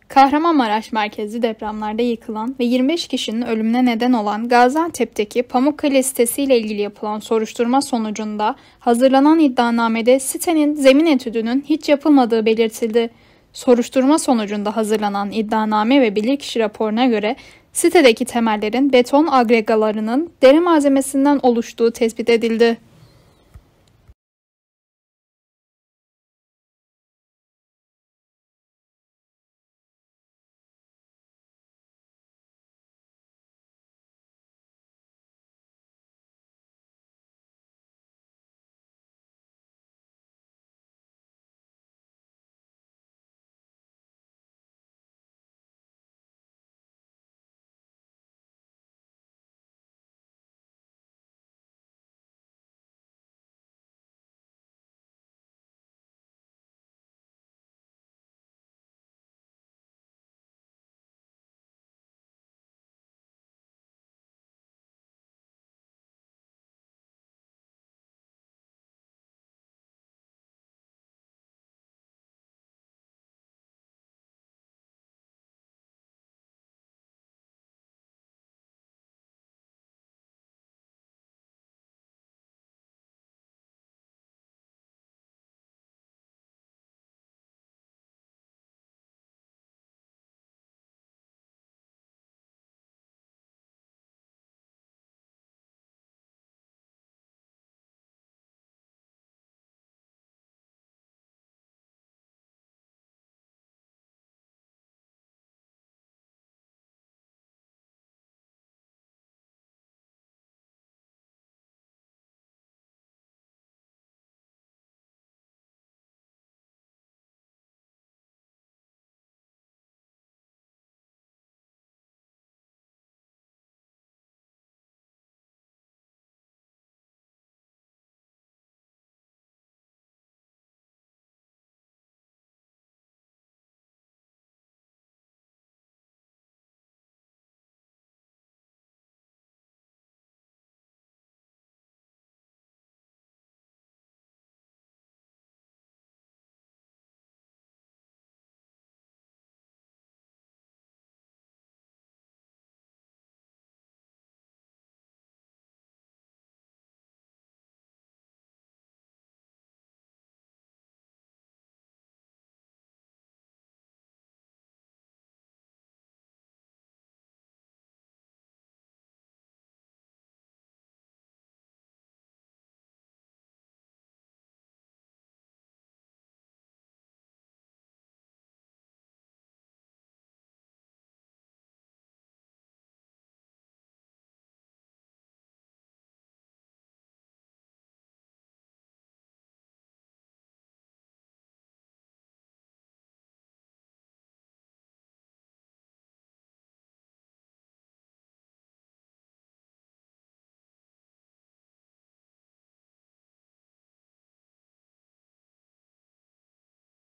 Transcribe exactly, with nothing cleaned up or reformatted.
Kahramanmaraş merkezli depremlerde yıkılan ve yirmi beş kişinin ölümüne neden olan Gaziantep'teki Pamukkale sitesiyle ilgili yapılan soruşturma sonucunda hazırlanan iddianamede sitenin zemin etüdünün hiç yapılmadığı belirtildi. Soruşturma sonucunda hazırlanan iddianame ve bilirkişi raporuna göre sitedeki temellerin beton agregalarının deri malzemesinden oluştuğu tespit edildi.